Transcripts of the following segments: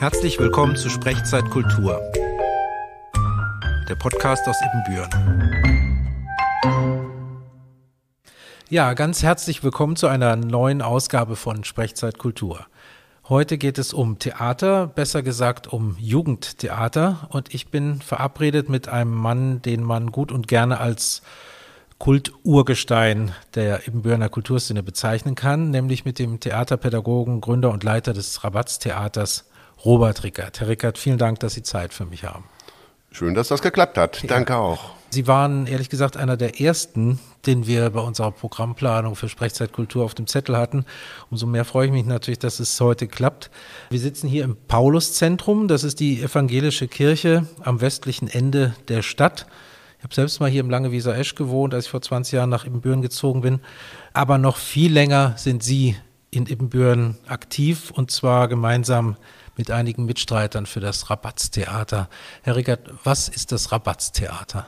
Herzlich willkommen zu Sprechzeit Kultur, der Podcast aus Ibbenbüren. Ja, ganz herzlich willkommen zu einer neuen Ausgabe von Sprechzeit Kultur. Heute geht es um Theater, besser gesagt um Jugendtheater, und ich bin verabredet mit einem Mann, den man gut und gerne als Kulturgestein der Ibbenbürener Kulturszene bezeichnen kann, nämlich mit dem Theaterpädagogen, Gründer und Leiter des Rabatz-Theaters, Robert Rickert. Herr Rickert, vielen Dank, dass Sie Zeit für mich haben. Schön, dass das geklappt hat. Ja. Danke auch. Sie waren, ehrlich gesagt, einer der ersten, den wir bei unserer Programmplanung für Sprechzeit Kultur auf dem Zettel hatten. Umso mehr freue ich mich natürlich, dass es heute klappt. Wir sitzen hier im Pauluszentrum. Das ist die evangelische Kirche am westlichen Ende der Stadt. Ich habe selbst mal hier im Langewieser Esch gewohnt, als ich vor 20 Jahren nach Ibbenbüren gezogen bin. Aber noch viel länger sind Sie in Ibbenbüren aktiv, und zwar gemeinsam mit einigen Mitstreitern für das Rabatz-Theater. Herr Rickert, was ist das Rabatz-Theater?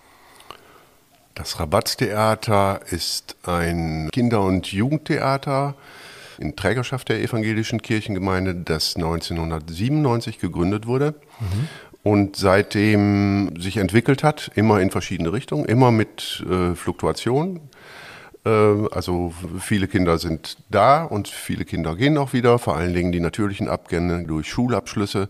Das Rabatz-Theater ist ein Kinder- und Jugendtheater in Trägerschaft der evangelischen Kirchengemeinde, das 1997 gegründet wurde und seitdem sich entwickelt hat, immer in verschiedene Richtungen, immer mit Fluktuation. Also viele Kinder sind da und viele Kinder gehen auch wieder, vor allen Dingen die natürlichen Abgänge durch Schulabschlüsse.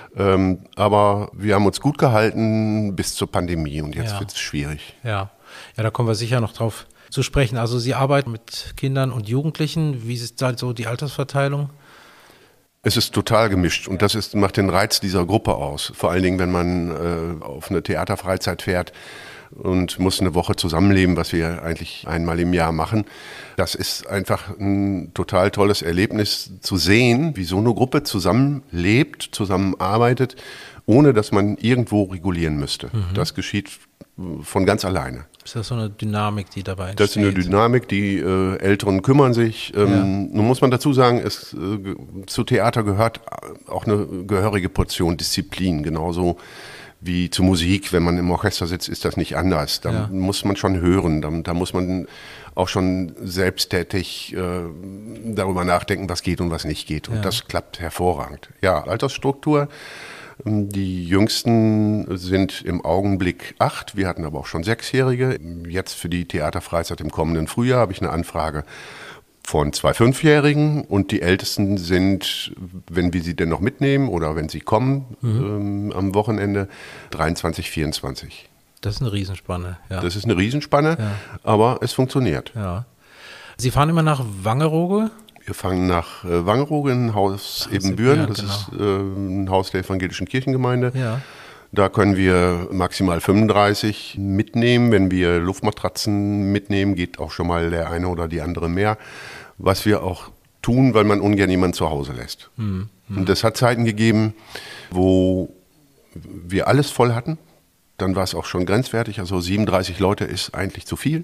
Aber wir haben uns gut gehalten bis zur Pandemie und jetzt wird es schwierig. Ja, da kommen wir sicher noch drauf zu sprechen. Also Sie arbeiten mit Kindern und Jugendlichen. Wie ist da so die Altersverteilung? Es ist total gemischt und das macht den Reiz dieser Gruppe aus. Vor allen Dingen, wenn man auf eine Theaterfreizeit fährt und muss eine Woche zusammenleben, was wir eigentlich einmal im Jahr machen. Das ist einfach ein total tolles Erlebnis zu sehen, wie so eine Gruppe zusammenlebt, zusammenarbeitet, ohne dass man irgendwo regulieren müsste. Das geschieht von ganz alleine. Ist das so eine Dynamik, die dabei entsteht? Das ist eine Dynamik, die Älteren kümmern sich. Nun muss man dazu sagen, zu Theater gehört auch eine gehörige Portion Disziplin, genauso wie zu Musik. Wenn man im Orchester sitzt, ist das nicht anders. Da muss man schon hören, da muss man auch schon selbsttätig darüber nachdenken, was geht und was nicht geht. Und das klappt hervorragend. Ja, Altersstruktur. Die Jüngsten sind im Augenblick 8, wir hatten aber auch schon 6-Jährige. Jetzt für die Theaterfreizeit im kommenden Frühjahr habe ich eine Anfrage von 2 5-Jährigen und die Ältesten sind, wenn wir sie denn noch mitnehmen oder wenn sie kommen am Wochenende, 23, 24. Das ist eine Riesenspanne. Ja. Das ist eine Riesenspanne, aber es funktioniert. Ja. Sie fahren immer nach Wangerooge? Wir fahren nach Wangerooge, ein Haus Ibbenbüren, das ist ein Haus der evangelischen Kirchengemeinde. Ja. Da können wir maximal 35 mitnehmen. Wenn wir Luftmatratzen mitnehmen, geht auch schon mal der eine oder die andere mehr. Was wir auch tun, weil man ungern jemanden zu Hause lässt. Und es hat Zeiten gegeben, wo wir alles voll hatten. Dann war es auch schon grenzwertig. Also 37 Leute ist eigentlich zu viel.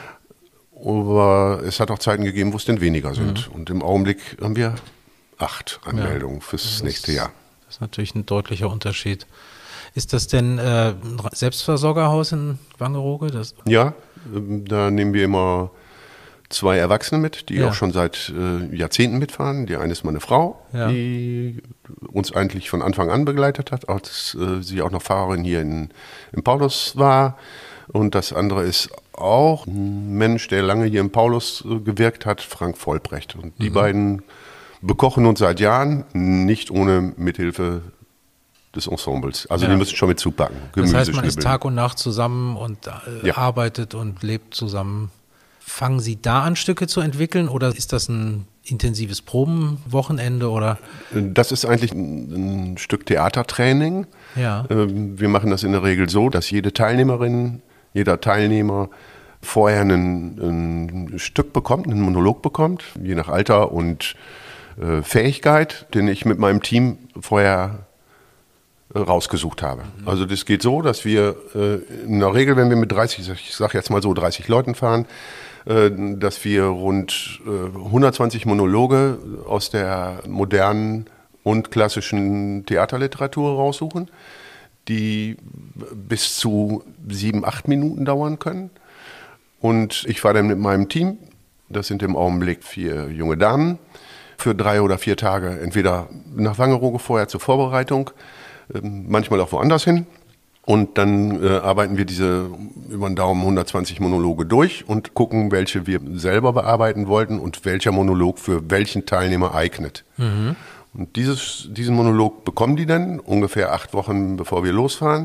Aber es hat auch Zeiten gegeben, wo es denn weniger sind. Und im Augenblick haben wir 8 Anmeldungen fürs nächste Jahr. Das ist natürlich ein deutlicher Unterschied. Ist das denn ein Selbstversorgerhaus in Wangerooge? Ja, da nehmen wir immer 2 Erwachsene mit, die auch schon seit Jahrzehnten mitfahren. Die eine ist meine Frau, die uns eigentlich von Anfang an begleitet hat, als sie auch noch Fahrerin hier in Paulus war. Und das andere ist auch ein Mensch, der lange hier im Paulus gewirkt hat, Frank Vollbrecht. Und die beiden bekochen uns seit Jahren, nicht ohne Mithilfe des Ensembles. Also die müssen schon mit zupacken. Das heißt, man ist Tag und Nacht zusammen und arbeitet und lebt zusammen. Fangen Sie da an, Stücke zu entwickeln, oder ist das ein intensives Probenwochenende? Oder? Das ist eigentlich ein Stück Theatertraining. Ja. Wir machen das in der Regel so, dass jede Teilnehmerin, jeder Teilnehmer vorher ein Stück bekommt, einen Monolog bekommt, je nach Alter und Fähigkeit, den ich mit meinem Team vorher rausgesucht habe. Also das geht so, dass wir in der Regel, wenn wir mit 30, ich sage jetzt mal so 30 Leuten fahren, dass wir rund 120 Monologe aus der modernen und klassischen Theaterliteratur raussuchen, die bis zu 7, 8 Minuten dauern können. Und ich fahre dann mit meinem Team, das sind im Augenblick 4 junge Damen, für 3 oder 4 Tage, entweder nach Wangerooge vorher zur Vorbereitung, manchmal auch woanders hin. Und dann arbeiten wir diese über den Daumen 120 Monologe durch und gucken, welche wir selber bearbeiten wollten und welcher Monolog für welchen Teilnehmer eignet. Mhm. Und diesen Monolog bekommen die dann ungefähr 8 Wochen, bevor wir losfahren.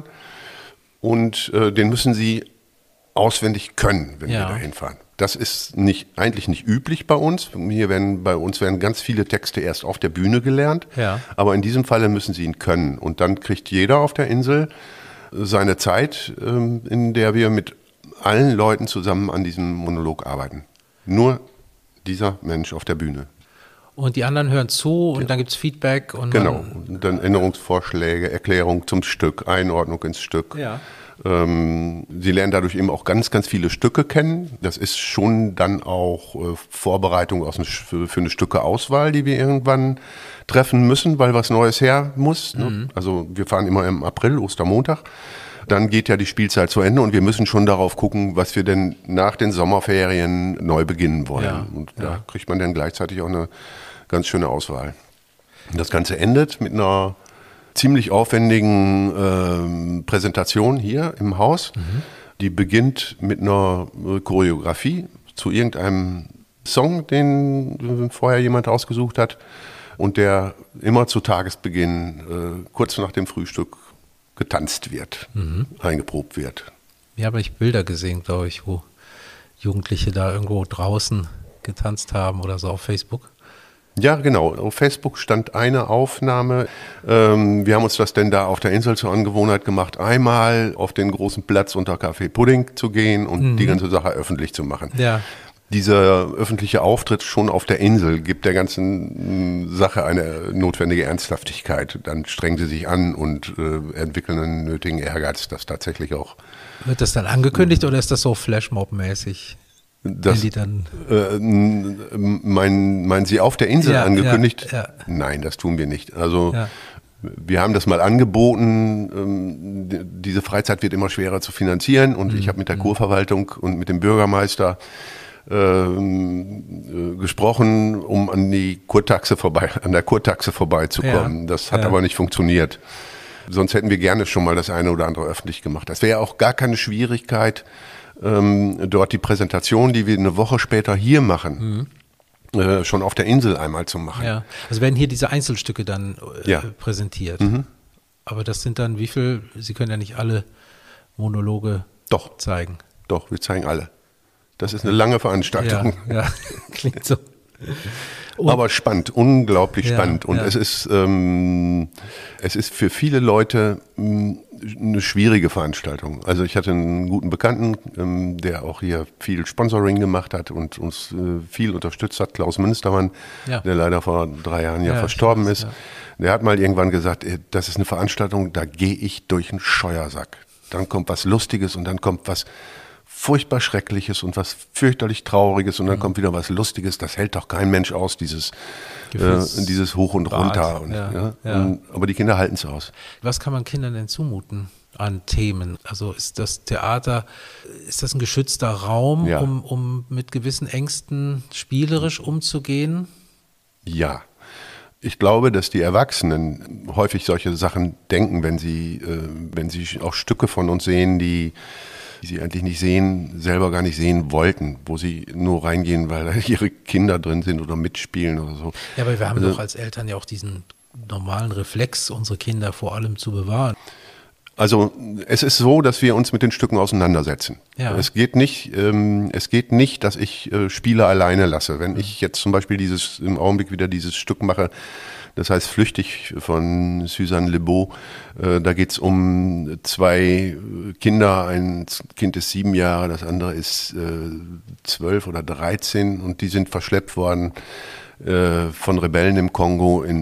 Und den müssen sie auswendig können, wenn wir da hinfahren. Das ist eigentlich nicht üblich bei uns. Bei uns werden ganz viele Texte erst auf der Bühne gelernt. Ja. Aber in diesem Falle müssen sie ihn können. Und dann kriegt jeder auf der Insel seine Zeit, in der wir mit allen Leuten zusammen an diesem Monolog arbeiten. Nur dieser Mensch auf der Bühne. Und die anderen hören zu und dann gibt es Feedback. Und und dann Änderungsvorschläge, Erklärung zum Stück, Einordnung ins Stück. Ja. Sie lernen dadurch eben auch ganz, ganz viele Stücke kennen. Das ist schon dann auch Vorbereitung für eine Stückeauswahl, die wir irgendwann treffen müssen, weil was Neues her muss. Ne? Also wir fahren immer im April, Ostermontag. Dann geht ja die Spielzeit zu Ende und wir müssen schon darauf gucken, was wir denn nach den Sommerferien neu beginnen wollen. Ja, und da kriegt man dann gleichzeitig auch eine ganz schöne Auswahl. Das Ganze endet mit einer ziemlich aufwendigen Präsentation hier im Haus. Die beginnt mit einer Choreografie zu irgendeinem Song, den vorher jemand ausgesucht hat und der immer zu Tagesbeginn, kurz nach dem Frühstück, getanzt wird, eingeprobt wird. Ja, habe ich Bilder gesehen, glaube ich, wo Jugendliche da irgendwo draußen getanzt haben oder so auf Facebook. Ja, genau. Auf Facebook stand eine Aufnahme. Wir haben uns das denn da auf der Insel zur Angewohnheit gemacht, einmal auf den großen Platz unter Café Pudding zu gehen und die ganze Sache öffentlich zu machen. Ja. Dieser öffentliche Auftritt schon auf der Insel gibt der ganzen Sache eine notwendige Ernsthaftigkeit. Dann strengen sie sich an und entwickeln einen nötigen Ehrgeiz, das tatsächlich auch. Wird das dann angekündigt oder ist das so Flashmob-mäßig? Meinen Sie auf der Insel angekündigt? Ja. Nein, das tun wir nicht. Also wir haben das mal angeboten. Diese Freizeit wird immer schwerer zu finanzieren und ich habe mit der Kurverwaltung und mit dem Bürgermeister gesprochen, um an der Kurtaxe vorbeizukommen. Das hat aber nicht funktioniert. Sonst hätten wir gerne schon mal das eine oder andere öffentlich gemacht. Das wäre auch gar keine Schwierigkeit, dort die Präsentation, die wir eine Woche später hier machen, schon auf der Insel einmal zu machen. Ja. Also werden hier diese Einzelstücke dann präsentiert. Aber das sind dann wie viel? Sie können ja nicht alle Monologe zeigen. Doch, wir zeigen alle. Das ist eine lange Veranstaltung. Ja, klingt so. Aber spannend, unglaublich spannend. Und es ist für viele Leute eine schwierige Veranstaltung. Also ich hatte einen guten Bekannten, der auch hier viel Sponsoring gemacht hat und uns viel unterstützt hat, Klaus Münstermann, der leider vor 3 Jahren verstorben ist. Ja. Der hat mal irgendwann gesagt, das ist eine Veranstaltung, da gehe ich durch einen Scheuersack. Dann kommt was Lustiges und dann kommt was furchtbar Schreckliches und was fürchterlich Trauriges und dann kommt wieder was Lustiges. Das hält doch kein Mensch aus, dieses Hoch und Runter. Aber die Kinder halten es aus. Was kann man Kindern denn zumuten an Themen? Also ist das Theater, ist das ein geschützter Raum, um mit gewissen Ängsten spielerisch umzugehen? Ja. Ich glaube, dass die Erwachsenen häufig solche Sachen denken, wenn sie auch Stücke von uns sehen, die sie eigentlich nicht sehen, selber gar nicht sehen wollten, wo sie nur reingehen, weil da ihre Kinder drin sind oder mitspielen oder so. Ja, aber wir haben doch als Eltern ja auch diesen normalen Reflex, unsere Kinder vor allem zu bewahren. Also es ist so, dass wir uns mit den Stücken auseinandersetzen. Ja. Es geht nicht, dass ich Spiele alleine lasse. Wenn ich jetzt zum Beispiel im Augenblick wieder dieses Stück mache, das heißt Flüchtig von Suzanne Lebeau. Da geht es um 2 Kinder. Ein Kind ist 7 Jahre, das andere ist 12 oder 13 und die sind verschleppt worden von Rebellen im Kongo in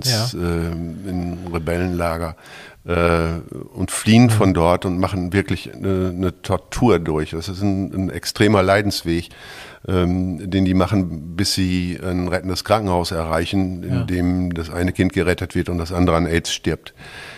Rebellenlager und fliehen von dort und machen wirklich eine Tortur durch. Das ist ein extremer Leidensweg, den die machen, bis sie ein rettendes Krankenhaus erreichen, in dem das eine Kind gerettet wird und das andere an AIDS stirbt.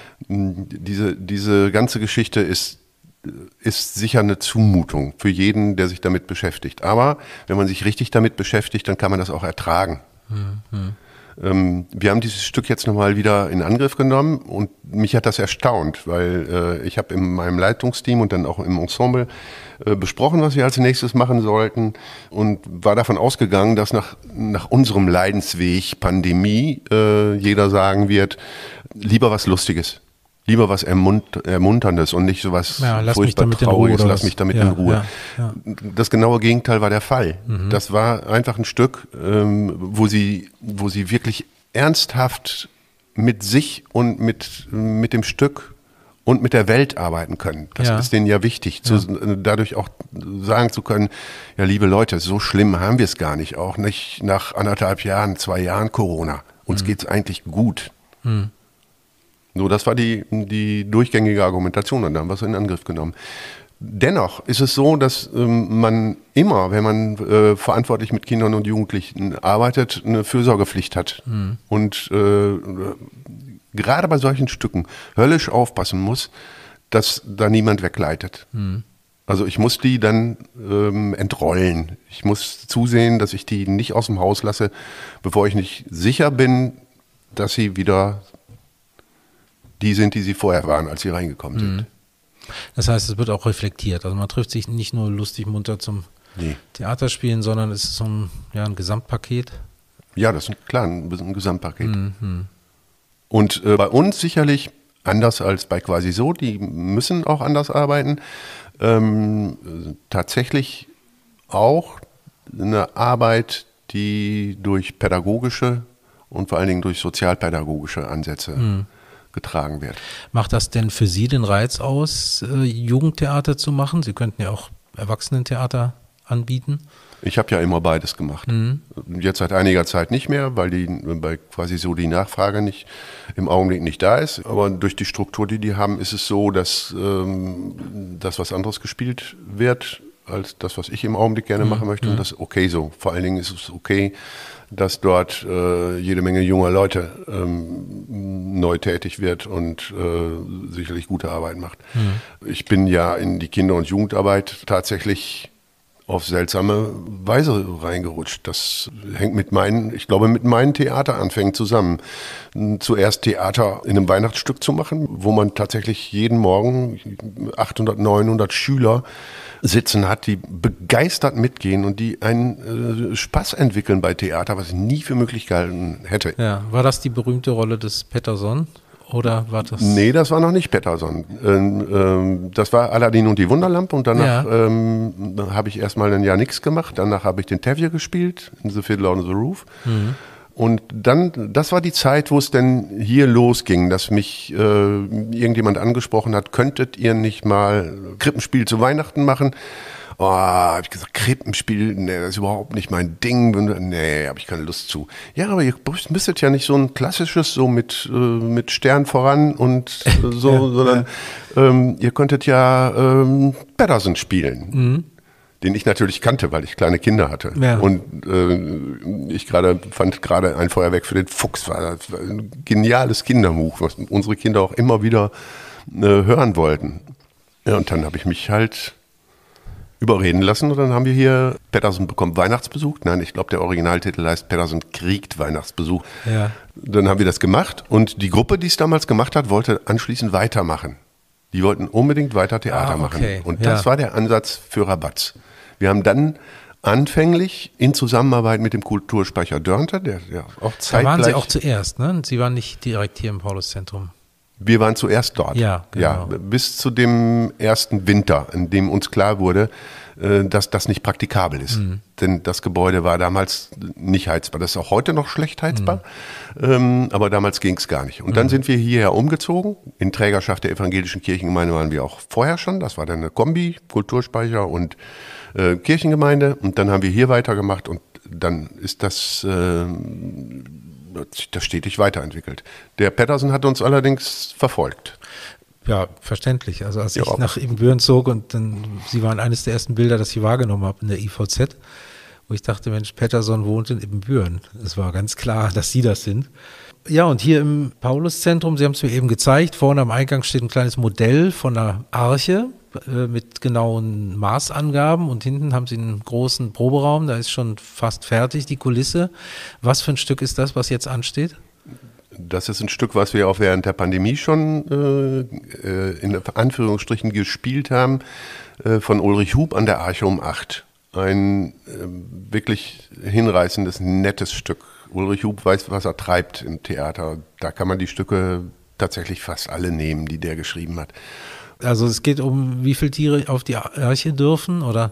Diese ganze Geschichte ist sicher eine Zumutung für jeden, der sich damit beschäftigt. Aber wenn man sich richtig damit beschäftigt, dann kann man das auch ertragen. Wir haben dieses Stück jetzt nochmal wieder in Angriff genommen und mich hat das erstaunt, weil ich habe in meinem Leitungsteam und dann auch im Ensemble besprochen, was wir als nächstes machen sollten und war davon ausgegangen, dass nach unserem Leidensweg Pandemie jeder sagen wird, lieber was Lustiges. Lieber was Ermunterndes und nicht so was furchtbar Trauriges, lass mich damit in Ruhe. Ja. Das genaue Gegenteil war der Fall. Mhm. Das war einfach ein Stück, wo sie wirklich ernsthaft mit sich und mit dem Stück und mit der Welt arbeiten können. Das ist denen ja wichtig, dadurch auch sagen zu können, ja liebe Leute, so schlimm haben wir es gar nicht, auch nicht nach 1,5 Jahren, 2 Jahren Corona. Uns geht's eigentlich gut. Mhm. So, das war die durchgängige Argumentation und dann haben wir es in Angriff genommen. Dennoch ist es so, dass man immer, wenn man verantwortlich mit Kindern und Jugendlichen arbeitet, eine Fürsorgepflicht hat. Mhm. Und gerade bei solchen Stücken höllisch aufpassen muss, dass da niemand wegleitet. Mhm. Also ich muss die dann entrollen. Ich muss zusehen, dass ich die nicht aus dem Haus lasse, bevor ich nicht sicher bin, dass sie wieder die sind, die sie vorher waren, als sie reingekommen sind. Das heißt, es wird auch reflektiert. Also man trifft sich nicht nur lustig munter zum Theaterspielen, sondern es ist so ein Gesamtpaket. Ja, das ist klar, ein Gesamtpaket. Mhm. Und bei uns sicherlich, anders als bei Quasi so, die müssen auch anders arbeiten, tatsächlich auch eine Arbeit, die durch pädagogische und vor allen Dingen durch sozialpädagogische Ansätze getragen wird. Macht das denn für Sie den Reiz aus, Jugendtheater zu machen? Sie könnten ja auch Erwachsenentheater anbieten. Ich habe ja immer beides gemacht. Mhm. Jetzt seit einiger Zeit nicht mehr, weil bei Quasi so die Nachfrage im Augenblick nicht da ist. Aber durch die Struktur, die haben, ist es so, dass das was anderes gespielt wird, als das, was ich im Augenblick gerne machen möchte. Und das ist okay so. Vor allen Dingen ist es okay, dass dort jede Menge junger Leute neu tätig wird und sicherlich gute Arbeit macht. Mhm. Ich bin ja in die Kinder- und Jugendarbeit tatsächlich auf seltsame Weise reingerutscht. Das hängt mit meinen Theateranfängen zusammen. Zuerst Theater in einem Weihnachtsstück zu machen, wo man tatsächlich jeden Morgen 800, 900 Schüler sitzen hat, die begeistert mitgehen und die einen Spaß entwickeln bei Theater, was ich nie für möglich gehalten hätte. Ja, war das die berühmte Rolle des Petterson? Oder war das? Nee, das war noch nicht Petterson. Das war Aladdin und die Wunderlampe und danach habe ich erstmal ein Jahr nichts gemacht. Danach habe ich den Tevye gespielt, in The Fiddler on the Roof. Mhm. Und dann, das war die Zeit, wo es denn hier losging, dass mich irgendjemand angesprochen hat, könntet ihr nicht mal Krippenspiel zu Weihnachten machen? Oh, habe ich gesagt, Krippenspiel, nee, das ist überhaupt nicht mein Ding. Nee, habe ich keine Lust zu. Ja, aber ihr müsstet ja nicht so ein klassisches, so mit Stern voran und so, sondern ihr könntet ja Petterson spielen. Mhm. Den ich natürlich kannte, weil ich kleine Kinder hatte. Ja. Und ich fand gerade ein Feuerwerk für den Fuchs war ein geniales Kinderbuch, was unsere Kinder auch immer wieder hören wollten. Ja, und dann habe ich mich halt überreden lassen und dann haben wir hier Petterson bekommt Weihnachtsbesuch. Nein, ich glaube, der Originaltitel heißt Petterson kriegt Weihnachtsbesuch. Ja. Dann haben wir das gemacht und die Gruppe, die es damals gemacht hat, wollte anschließend weitermachen. Die wollten unbedingt weiter Theater machen. Und das war der Ansatz für Rabatz. Wir haben dann anfänglich in Zusammenarbeit mit dem Kulturspeicher Dörnte, der ja auch zeitgleich... Da waren Sie auch zuerst, ne? Sie waren nicht direkt hier im Pauluszentrum. Wir waren zuerst dort. Ja, genau. Ja, bis zu dem ersten Winter, in dem uns klar wurde, dass das nicht praktikabel ist. Mhm. Denn das Gebäude war damals nicht heizbar. Das ist auch heute noch schlecht heizbar, aber damals ging es gar nicht. Und dann sind wir hierher umgezogen. In Trägerschaft der evangelischen Kirchengemeinde waren wir auch vorher schon. Das war dann eine Kombi, Kulturspeicher und Kirchengemeinde. Und dann haben wir hier weitergemacht und dann ist das stetig weiterentwickelt. Der Petterson hat uns allerdings verfolgt. Ja, verständlich. Also als ich nach Ibbenbüren zog und dann, Sie waren eines der ersten Bilder, das ich wahrgenommen habe in der IVZ, wo ich dachte, Mensch, Petterson wohnt in Ibbenbüren. Es war ganz klar, dass Sie das sind. Ja, und hier im Pauluszentrum, Sie haben es mir eben gezeigt, vorne am Eingang steht ein kleines Modell von einer Arche. mit genauen Maßangaben und hinten haben Sie einen großen Proberaum, da ist schon fast fertig die Kulisse. Was für ein Stück ist das, was jetzt ansteht? Das ist ein Stück, was wir auch während der Pandemie schon in Anführungsstrichen gespielt haben, von Ulrich Hub an der Arche um 8. Ein wirklich hinreißendes, nettes Stück. Ulrich Hub weiß, was er treibt im Theater. Da kann man die Stücke tatsächlich fast alle nehmen, die der geschrieben hat. Also es geht um, wie viele Tiere auf die Arche dürfen, oder?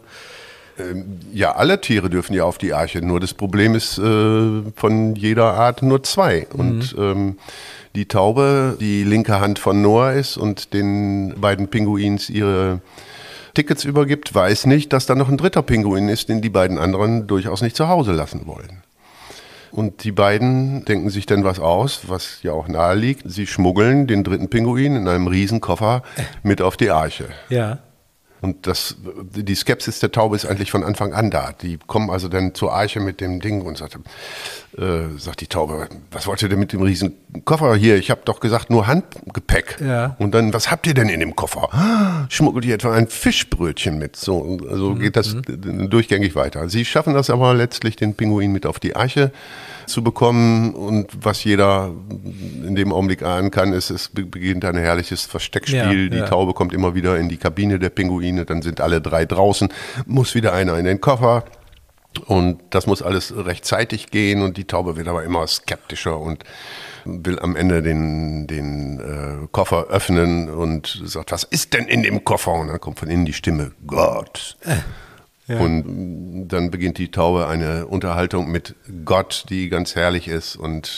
Ja, alle Tiere dürfen ja auf die Arche, nur das Problem ist von jeder Art nur 2. Und die Taube, die linke Hand von Noah ist und den beiden Pinguins ihre Tickets übergibt, weiß nicht, dass da noch ein dritter Pinguin ist, den die beiden anderen durchaus nicht zu Hause lassen wollen. Und die beiden denken sich dann was aus, was ja auch nahe liegt. Sie schmuggeln den dritten Pinguin in einem Riesenkoffer mit auf die Arche. Ja. Und die Skepsis der Taube ist eigentlich von Anfang an da. Die kommen also dann zur Arche mit dem Ding und sagt die Taube, was wollt ihr denn mit dem riesen Koffer hier? Ich habe doch gesagt, nur Handgepäck. Ja. Und dann, was habt ihr denn in dem Koffer? Schmuggelt ihr etwa ein Fischbrötchen mit? So, also geht das durchgängig weiter. Sie schaffen das aber letztlich, den Pinguin mit auf die Arche zu bekommen. Und was jeder in dem Augenblick ahnen kann, ist, es beginnt ein herrliches Versteckspiel. Die Taube kommt immer wieder in die Kabine der Pinguine, dann sind alle 3 draußen, muss wieder einer in den Koffer. Und das muss alles rechtzeitig gehen und die Taube wird aber immer skeptischer und will am Ende den Koffer öffnen und sagt, was ist denn in dem Koffer? Und dann kommt von innen die Stimme, Gott. Ja. Und dann beginnt die Taube eine Unterhaltung mit Gott, die ganz herrlich ist und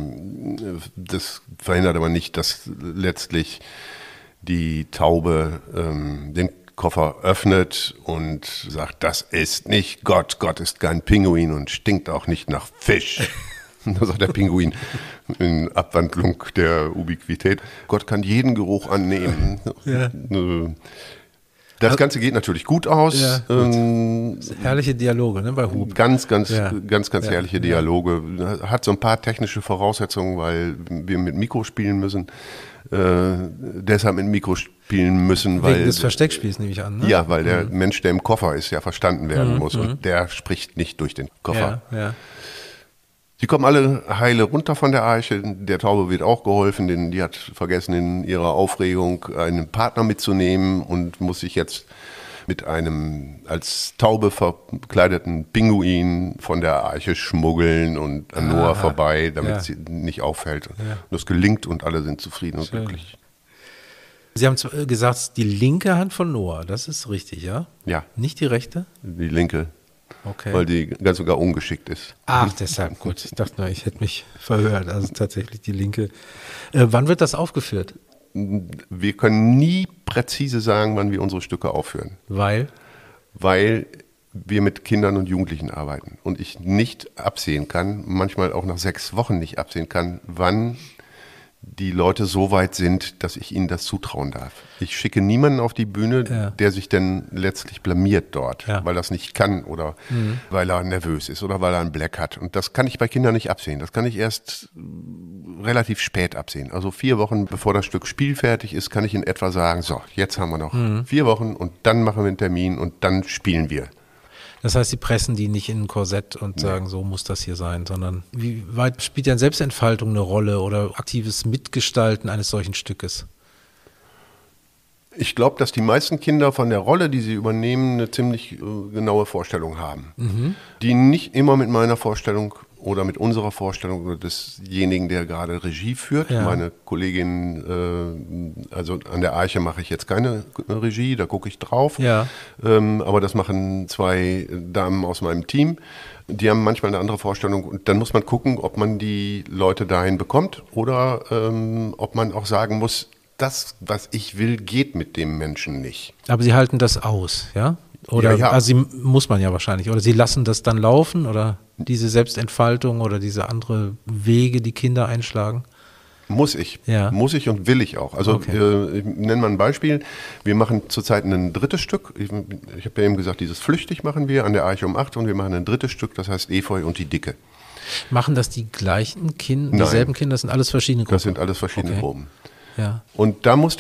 das verhindert aber nicht, dass letztlich die Taube den Koffer öffnet und sagt, das ist nicht Gott, Gott ist kein Pinguin und stinkt auch nicht nach Fisch. Da sagt der Pinguin in Abwandlung der Ubiquität, Gott kann jeden Geruch annehmen. Ja. Das Ganze geht natürlich gut aus. Ja, gut. Herrliche Dialoge, ne, bei Hub. Ganz herrliche Dialoge. Hat so ein paar technische Voraussetzungen, weil wir mit Mikro spielen müssen. Deshalb mit Mikro spielen müssen, weil... Wegen des Versteckspiels nehme ich an, ne? Ja, weil der Mensch, der im Koffer ist, ja verstanden werden muss und der spricht nicht durch den Koffer. Ja. Die kommen alle heile runter von der Arche, der Taube wird auch geholfen, denn die hat vergessen in ihrer Aufregung einen Partner mitzunehmen und muss sich jetzt mit einem als Taube verkleideten Pinguin von der Arche schmuggeln und an Noah vorbei, damit sie nicht auffällt. Ja. Und das gelingt und alle sind zufrieden und glücklich. Sie haben gesagt, die linke Hand von Noah, das ist richtig, ja? Ja. Nicht die rechte? Die linke. Okay. Weil die ganz sogar ungeschickt ist. Ach, deshalb, gut. Ich dachte nur, ich hätte mich verhört. Also tatsächlich die linke. Wann wird das aufgeführt? Wir können nie präzise sagen, wann wir unsere Stücke aufführen. Weil? Weil wir mit Kindern und Jugendlichen arbeiten und ich nicht absehen kann, manchmal auch nach 6 Wochen nicht absehen kann, wann die Leute so weit sind, dass ich ihnen das zutrauen darf. Ich schicke niemanden auf die Bühne, der sich dann letztlich blamiert dort, weil er es nicht kann oder weil er nervös ist oder weil er einen Black hat. Und das kann ich bei Kindern nicht absehen. Das kann ich erst relativ spät absehen. Also 4 Wochen bevor das Stück spielfertig ist, kann ich in etwa sagen, so, jetzt haben wir noch 4 Wochen und dann machen wir einen Termin und dann spielen wir. Das heißt, Sie pressen die nicht in ein Korsett und sagen, so muss das hier sein, sondern wie weit spielt denn Selbstentfaltung eine Rolle oder aktives Mitgestalten eines solchen Stückes? Ich glaube, dass die meisten Kinder von der Rolle, die sie übernehmen, eine ziemlich genaue Vorstellung haben, die nicht immer mit meiner Vorstellung oder mit unserer Vorstellung oder desjenigen, der gerade Regie führt. Ja. Meine Kollegin, also an der Arche mache ich jetzt keine Regie, da gucke ich drauf. Ja. Aber das machen 2 Damen aus meinem Team. Die haben manchmal eine andere Vorstellung und dann muss man gucken, ob man die Leute dahin bekommt oder ob man auch sagen muss, das, was ich will, geht mit dem Menschen nicht. Aber Sie halten das aus, ja? Oder also muss man ja wahrscheinlich. Oder Sie lassen das dann laufen oder diese Selbstentfaltung oder diese andere Wege, die Kinder einschlagen? Muss ich und will ich auch. Also ich nenne mal ein Beispiel. Wir machen zurzeit ein 3. Stück. Ich habe ja eben gesagt, dieses Flüchtig machen wir an der Arche um 8 und wir machen ein 3. Stück, das heißt Efeu und die Dicke. Machen das die gleichen Kinder, dieselben Kinder? Das sind alles verschiedene Gruppen? Das sind alles verschiedene Gruppen. Ja. Und da musste ich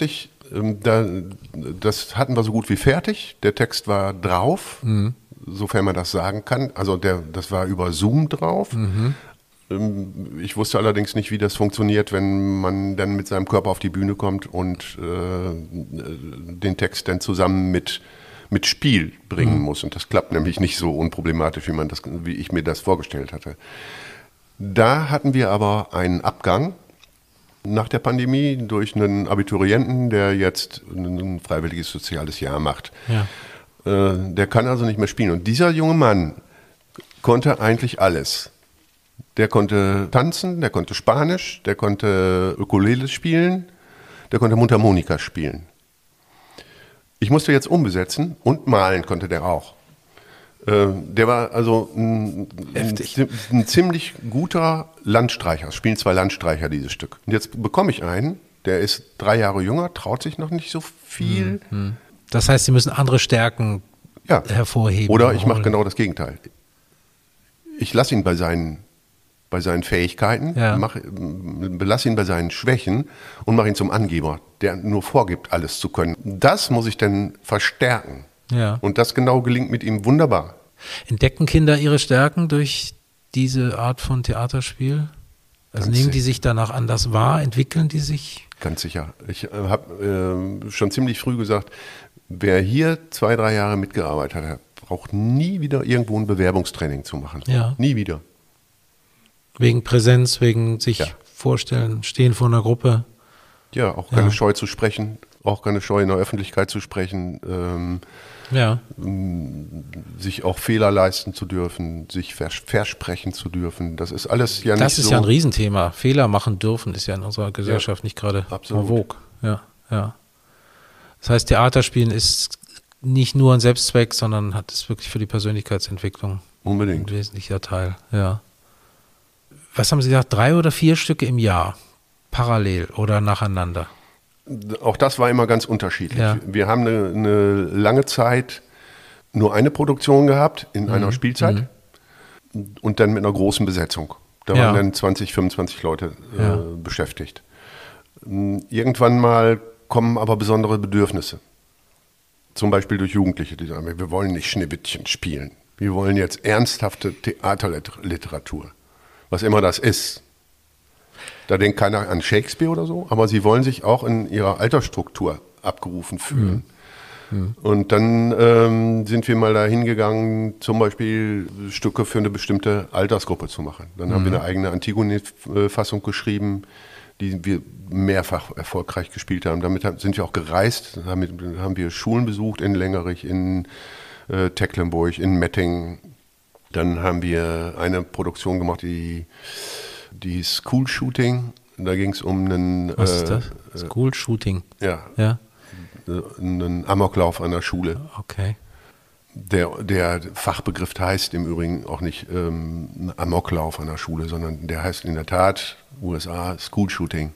Das hatten wir so gut wie fertig. Der Text war drauf, sofern man das sagen kann. Also das war über Zoom drauf. Ich wusste allerdings nicht, wie das funktioniert, wenn man dann mit seinem Körper auf die Bühne kommt und den Text dann zusammen mit Spiel bringen muss. Und das klappt nämlich nicht so unproblematisch, wie ich mir das vorgestellt hatte. Da hatten wir aber einen Abgang nach der Pandemie durch einen Abiturienten, der jetzt ein freiwilliges soziales Jahr macht. Ja. Der kann also nicht mehr spielen. Und dieser junge Mann konnte eigentlich alles. Der konnte tanzen, der konnte Spanisch, der konnte Ukulele spielen, der konnte Mundharmonika spielen. Ich musste jetzt umbesetzen und malen konnte der auch. Der war also ein ziemlich guter Landstreicher. Es spielen 2 Landstreicher, dieses Stück. Und jetzt bekomme ich einen, der ist 3 Jahre jünger, traut sich noch nicht so viel. Das heißt, Sie müssen andere Stärken hervorheben. Oder ich mache genau das Gegenteil. Ich lasse ihn bei seinen Fähigkeiten, belasse ihn bei seinen Schwächen und mache ihn zum Angeber, der nur vorgibt, alles zu können. Das muss ich dann verstärken. Ja. Und das genau gelingt mit ihm wunderbar. Entdecken Kinder ihre Stärken durch diese Art von Theaterspiel? Also nehmen die sich danach anders wahr? Entwickeln die sich? Ganz sicher. Ich habe schon ziemlich früh gesagt, wer hier 2, 3 Jahre mitgearbeitet hat, braucht nie wieder irgendwo ein Bewerbungstraining zu machen. Ja. Nie wieder. Wegen Präsenz, wegen sich vorstellen, stehen vor einer Gruppe. Ja, auch keine Scheu zu sprechen, auch keine Scheu in der Öffentlichkeit zu sprechen, sich auch Fehler leisten zu dürfen, sich versprechen zu dürfen. Das ist alles ja nicht so. Das ist ja ein Riesenthema. Fehler machen dürfen ist ja in unserer Gesellschaft nicht gerade en vogue. Ja. Das heißt, Theaterspielen ist nicht nur ein Selbstzweck, sondern hat es wirklich für die Persönlichkeitsentwicklung unbedingt ein wesentlicher Teil. Ja. Was haben Sie gesagt, 3 oder 4 Stücke im Jahr? Parallel oder nacheinander? Auch das war immer ganz unterschiedlich. Ja. Wir haben eine lange Zeit nur eine Produktion gehabt in einer Spielzeit und dann mit einer großen Besetzung. Da waren dann 20, 25 Leute beschäftigt. Irgendwann mal kommen aber besondere Bedürfnisse. Zum Beispiel durch Jugendliche, die sagen, wir wollen nicht Schneewittchen spielen. Wir wollen jetzt ernsthafte Theaterliteratur. Was immer das ist. Da denkt keiner an Shakespeare oder so, aber sie wollen sich auch in ihrer Altersstruktur abgerufen fühlen. Und dann sind wir mal dahin gegangen, zum Beispiel Stücke für eine bestimmte Altersgruppe zu machen. Dann haben wir eine eigene Antigone-Fassung geschrieben, die wir mehrfach erfolgreich gespielt haben. Damit sind wir auch gereist, damit haben wir Schulen besucht in Längerich, in Tecklenburg, in Mettingen. Dann haben wir eine Produktion gemacht, die School Shooting. Da ging es um einen... Was ist das? School Shooting? Ja. Einen Amoklauf an der Schule. Okay. Der Fachbegriff heißt im Übrigen auch nicht Amoklauf an der Schule, sondern der heißt in der Tat USA School Shooting.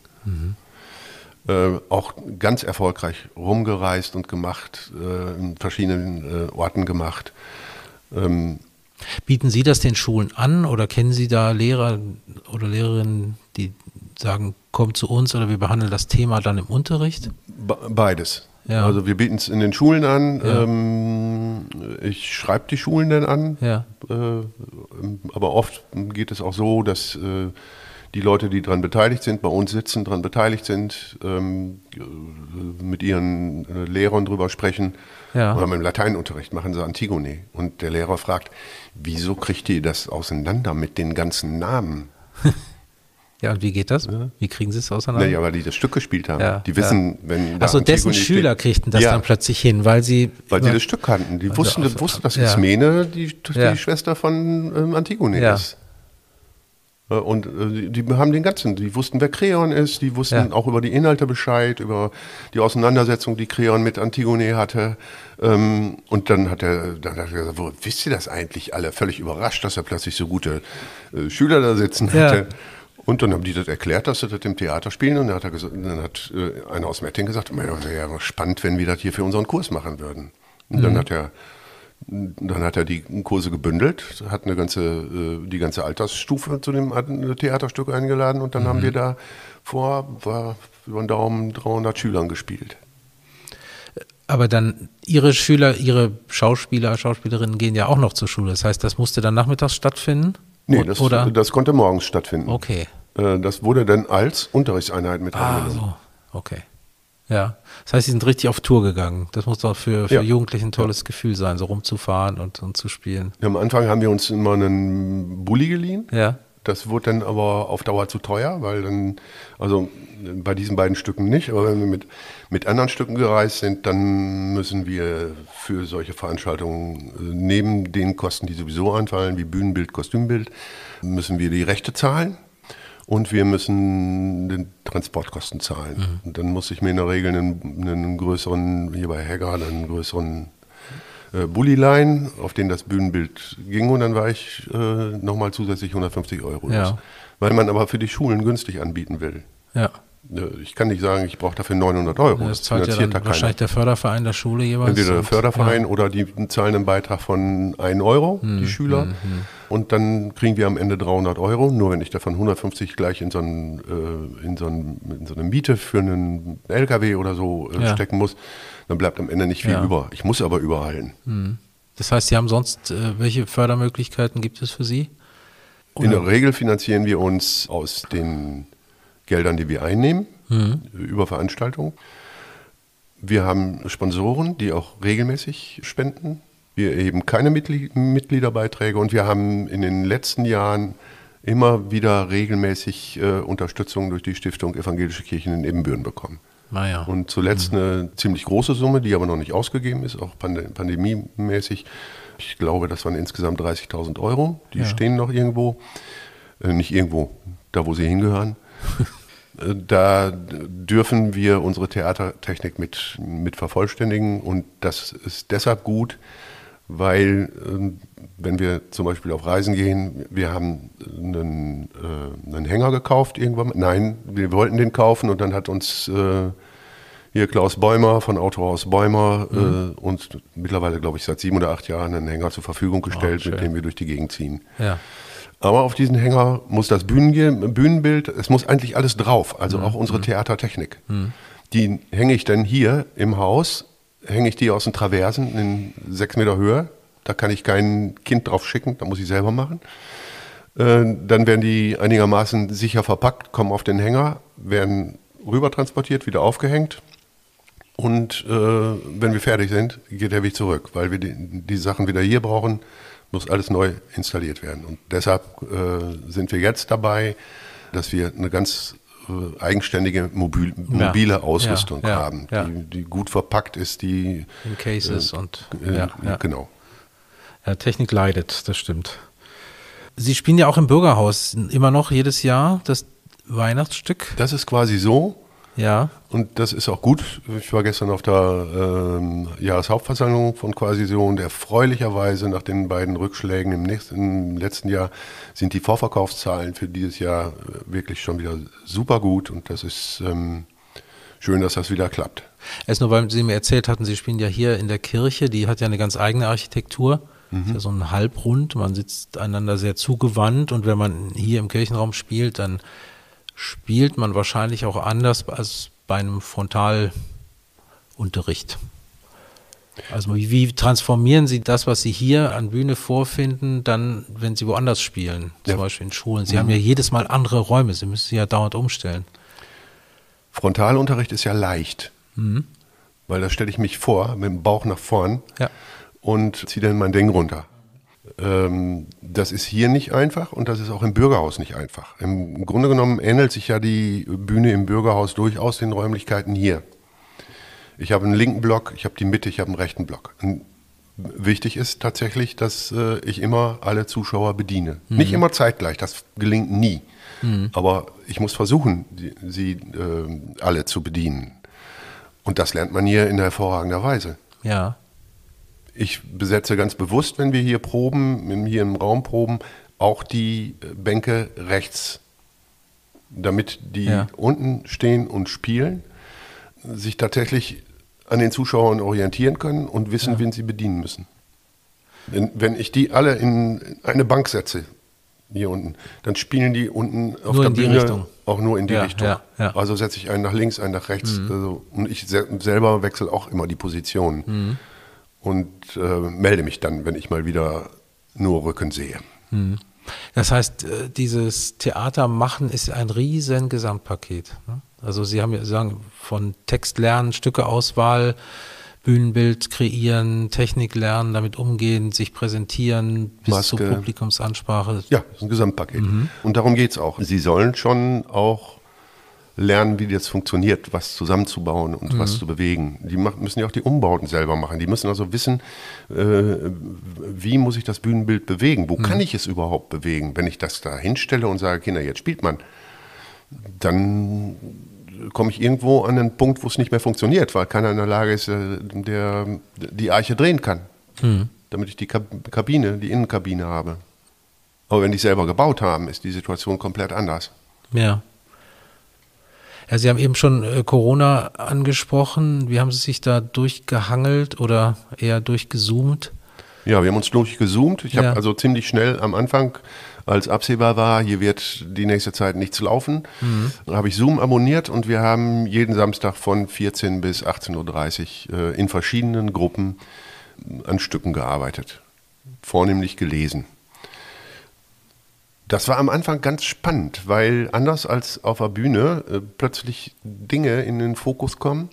Auch ganz erfolgreich rumgereist und gemacht, in verschiedenen Orten gemacht. Bieten Sie das den Schulen an oder kennen Sie da Lehrer oder Lehrerinnen, die sagen, kommt zu uns oder wir behandeln das Thema dann im Unterricht? Beides. Ja. Also wir bieten es in den Schulen an, ich schreibe die Schulen dann an, aber oft geht es auch so, dass die Leute, die daran beteiligt sind, bei uns sitzen, daran beteiligt sind, mit ihren Lehrern drüber sprechen. Ja. Oder mit dem Lateinunterricht machen sie Antigone. Und der Lehrer fragt, wieso kriegt ihr das auseinander mit den ganzen Namen? Ja, und wie geht das? Ja. Wie kriegen sie es auseinander? Ja, weil die das Stück gespielt haben. Ja, die wissen, wenn da Achso, dessen Schüler kriegten das dann plötzlich hin, weil sie das Stück kannten. Die wussten, dass Ismene die Schwester von Antigone ist. Und die haben die wussten, wer Kreon ist, die wussten auch über die Inhalte Bescheid, über die Auseinandersetzung, die Kreon mit Antigone hatte. Und dann hat er gesagt, wo wisst ihr das eigentlich alle? Völlig überrascht, dass er plötzlich so gute Schüler da sitzen hatte. Und dann haben die das erklärt, dass sie das im Theater spielen. Und dann hat einer aus Mettingen gesagt, das wäre ja spannend, wenn wir das hier für unseren Kurs machen würden. Und dann hat er die Kurse gebündelt, hat die ganze Altersstufe zu dem Theaterstück eingeladen und dann haben wir da über den Daumen 300 Schülern gespielt. Aber dann Ihre Schüler, Ihre Schauspieler, Schauspielerinnen gehen ja auch noch zur Schule. Das heißt, das musste dann nachmittags stattfinden? Nee, das konnte morgens stattfinden. Okay. Das wurde dann als Unterrichtseinheit mit angenommen. So, okay. Ja, das heißt, Sie sind richtig auf Tour gegangen. Das muss doch für Jugendliche ein tolles Gefühl sein, so rumzufahren und zu spielen. Am Anfang haben wir uns immer einen Bulli geliehen. Ja. Das wurde dann aber auf Dauer zu teuer, weil dann, also bei diesen beiden Stücken nicht, aber wenn wir mit anderen Stücken gereist sind, dann müssen wir für solche Veranstaltungen neben den Kosten, die sowieso anfallen, wie Bühnenbild, Kostümbild, müssen wir die Rechte zahlen. Und wir müssen den Transportkosten zahlen. Und dann muss ich mir in der Regel einen größeren, hier bei Hegger, einen größeren Bulli leihen, auf den das Bühnenbild ging. Und dann war ich nochmal zusätzlich 150 Euro los. Weil man aber für die Schulen günstig anbieten will. Ja. Ich kann nicht sagen, ich brauche dafür 900 Euro. Das zahlt ja dann wahrscheinlich der Förderverein der Schule jeweils. Entweder der Förderverein oder die zahlen einen Beitrag von 1 Euro, die Schüler. Und dann kriegen wir am Ende 300 Euro. Nur wenn ich davon 150 gleich in so eine Miete für einen LKW oder so stecken muss, dann bleibt am Ende nicht viel über. Ich muss aber überhalten. Das heißt, Sie haben sonst, welche Fördermöglichkeiten gibt es für Sie? Oder? In der Regel finanzieren wir uns aus den Geldern, die wir einnehmen, über Veranstaltungen. Wir haben Sponsoren, die auch regelmäßig spenden. Wir erheben keine Mitgliederbeiträge und wir haben in den letzten Jahren immer wieder regelmäßig Unterstützung durch die Stiftung Evangelische Kirchen in Ibbenbüren bekommen. Und zuletzt eine ziemlich große Summe, die aber noch nicht ausgegeben ist, auch pandemiemäßig. Ich glaube, das waren insgesamt 30.000 Euro. Die stehen noch irgendwo. Nicht irgendwo, da wo sie hingehören. Da dürfen wir unsere Theatertechnik mit vervollständigen und das ist deshalb gut, weil wenn wir zum Beispiel auf Reisen gehen, wir haben einen Hänger gekauft irgendwann. Nein, wir wollten den kaufen und dann hat uns hier Klaus Bäumer von Autohaus Bäumer uns mittlerweile, glaube ich, seit 7 oder 8 Jahren einen Hänger zur Verfügung gestellt, mit dem wir durch die Gegend ziehen. Ja. Aber auf diesen Hänger muss das Bühnenbild, es muss eigentlich alles drauf, also auch unsere Theatertechnik. Die hänge ich dann hier im Haus, hänge ich die aus den Traversen in 6 Meter Höhe. Da kann ich kein Kind drauf schicken, da muss ich selber machen. Dann werden die einigermaßen sicher verpackt, kommen auf den Hänger, werden rüber transportiert, wieder aufgehängt. Und wenn wir fertig sind, geht der Weg zurück, weil wir die Sachen wieder hier brauchen. Muss alles neu installiert werden. Und deshalb sind wir jetzt dabei, dass wir eine ganz eigenständige mobile Ausrüstung haben, die gut verpackt ist, die in Cases und genau. Ja, Technik leidet, das stimmt. Sie spielen ja auch im Bürgerhaus immer noch jedes Jahr das Weihnachtsstück. Das ist quasi so. Ja. Und das ist auch gut. Ich war gestern auf der Jahreshauptversammlung von Quasi so und erfreulicherweise nach den beiden Rückschlägen im letzten Jahr sind die Vorverkaufszahlen für dieses Jahr wirklich schon wieder super gut und das ist schön, dass das wieder klappt. Erst nur, weil Sie mir erzählt hatten, Sie spielen ja hier in der Kirche, die hat ja eine ganz eigene Architektur. Ist ja so ein Halbrund, man sitzt einander sehr zugewandt und wenn man hier im Kirchenraum spielt, dann spielt man wahrscheinlich auch anders als bei einem Frontalunterricht. Also wie transformieren Sie das, was Sie hier an Bühne vorfinden, dann, wenn Sie woanders spielen, zum Beispiel in Schulen? Sie haben ja jedes Mal andere Räume, Sie müssen sich ja dauernd umstellen. Frontalunterricht ist ja leicht, weil da stelle ich mich vor, mit dem Bauch nach vorn und ziehe dann mein Ding runter. Das ist hier nicht einfach und das ist auch im Bürgerhaus nicht einfach. Im Grunde genommen ähnelt sich ja die Bühne im Bürgerhaus durchaus den Räumlichkeiten hier. Ich habe einen linken Block, ich habe die Mitte, ich habe einen rechten Block. Und wichtig ist tatsächlich, dass ich immer alle Zuschauer bediene. Nicht immer zeitgleich, das gelingt nie. Aber ich muss versuchen, sie alle zu bedienen. Und das lernt man hier in hervorragender Weise. Ja. Ich besetze ganz bewusst, wenn wir hier proben, hier im Raum proben, auch die Bänke rechts, damit die unten stehen und spielen, sich tatsächlich an den Zuschauern orientieren können und wissen, wen sie bedienen müssen. Wenn ich die alle in eine Bank setze, hier unten. Dann spielen die unten auf Nur der in die Bühne Richtung. auch nur in die Richtung. Ja. Also setze ich einen nach links, einen nach rechts. Also, und ich selber wechsle auch immer die Positionen. Und melde mich dann, wenn ich mal wieder nur Rücken sehe. Das heißt, dieses Theatermachen ist ein riesen Gesamtpaket. Ne? Also Sie haben ja sagen, von Text lernen, Stückeauswahl, Bühnenbild kreieren, Technik lernen, damit umgehen, sich präsentieren, bis Maske. zur Publikumsansprache. Ja, das ist ein Gesamtpaket. Und darum geht es auch. Sie sollen schon auch lernen, wie das funktioniert, was zusammenzubauen und was zu bewegen. Die müssen ja auch die Umbauten selber machen. Die müssen also wissen, wie muss ich das Bühnenbild bewegen? Wo kann ich es überhaupt bewegen? Wenn ich das da hinstelle und sage, Kinder, jetzt spielt man, dann komme ich irgendwo an einen Punkt, wo es nicht mehr funktioniert, weil keiner in der Lage ist, der die Arche drehen kann, damit ich die Kabine, die Innenkabine habe. Aber wenn die es selber gebaut haben, ist die Situation komplett anders. Ja. Ja, Sie haben eben schon Corona angesprochen. Wie haben Sie sich da durchgehangelt oder eher durchgezoomt? Ja, wir haben uns durchgezoomt. Ich habe also ziemlich schnell am Anfang, als absehbar war, hier wird die nächste Zeit nichts laufen, habe ich Zoom abonniert und wir haben jeden Samstag von 14 bis 18.30 Uhr in verschiedenen Gruppen an Stücken gearbeitet, vornehmlich gelesen. Das war am Anfang ganz spannend, weil anders als auf der Bühne plötzlich Dinge in den Fokus kommen,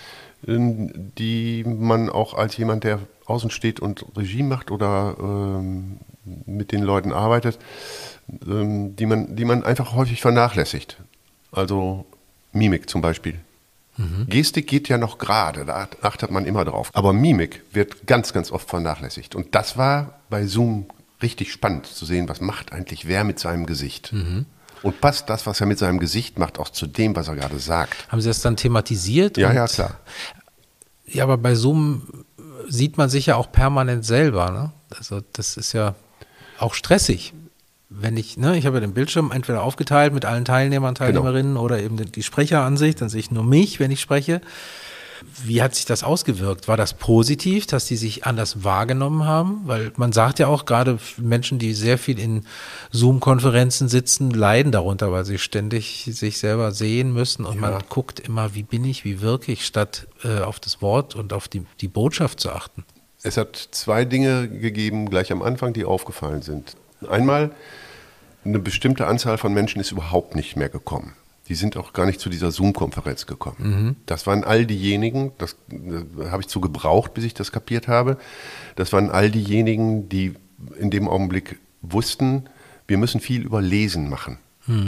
die man auch als jemand, der außen steht und Regie macht oder mit den Leuten arbeitet, die man einfach häufig vernachlässigt. Also Mimik zum Beispiel. Gestik geht ja noch gerade, da achtet man immer drauf. Aber Mimik wird ganz, ganz oft vernachlässigt. Und das war bei Zoom richtig spannend zu sehen, was macht eigentlich wer mit seinem Gesicht. Und passt das, was er mit seinem Gesicht macht, auch zu dem, was er gerade sagt. Haben Sie das dann thematisiert? Ja, ja, klar. Ja, aber bei Zoom sieht man sich ja auch permanent selber. Ne? Also das ist ja auch stressig. Wenn ich habe ja den Bildschirm entweder aufgeteilt mit allen Teilnehmern, Teilnehmerinnen oder eben die Sprecheransicht, dann sehe ich nur mich, wenn ich spreche. Wie hat sich das ausgewirkt? War das positiv, dass die sich anders wahrgenommen haben? Weil man sagt ja auch, gerade Menschen, die sehr viel in Zoom-Konferenzen sitzen, leiden darunter, weil sie ständig sich selber sehen müssen und man guckt immer, wie bin ich, wie wirke ich, statt auf das Wort und auf die Botschaft zu achten. Es hat zwei Dinge gegeben, gleich am Anfang, die aufgefallen sind. Einmal, eine bestimmte Anzahl von Menschen ist überhaupt nicht mehr gekommen. Die sind auch gar nicht zu dieser Zoom-Konferenz gekommen. Das waren all diejenigen, das habe ich zu gebraucht, bis ich das kapiert habe, das waren all diejenigen, die in dem Augenblick wussten, wir müssen viel über Lesen machen.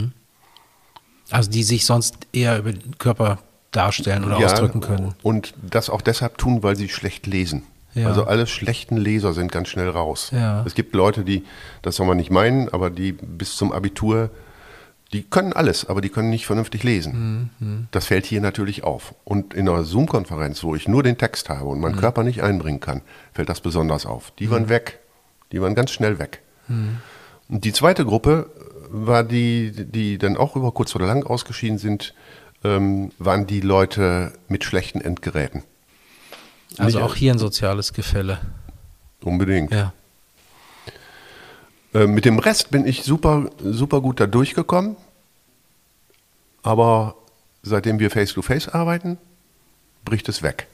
Also die sich sonst eher über den Körper darstellen oder ausdrücken können. Und das auch deshalb tun, weil sie schlecht lesen. Ja. Also alle schlechten Leser sind ganz schnell raus. Ja. Es gibt Leute, die, das soll man nicht meinen, aber die bis zum Abitur, die können alles, aber die können nicht vernünftig lesen. Das fällt hier natürlich auf. Und in einer Zoom-Konferenz, wo ich nur den Text habe und meinen Körper nicht einbringen kann, fällt das besonders auf. Die waren weg. Die waren ganz schnell weg. Und die zweite Gruppe war die dann auch über kurz oder lang ausgeschieden sind, waren die Leute mit schlechten Endgeräten. Also auch hier ein soziales Gefälle. Unbedingt. Ja. Mit dem Rest bin ich super, super gut da durchgekommen. Aber seitdem wir Face-to-Face arbeiten, bricht es weg.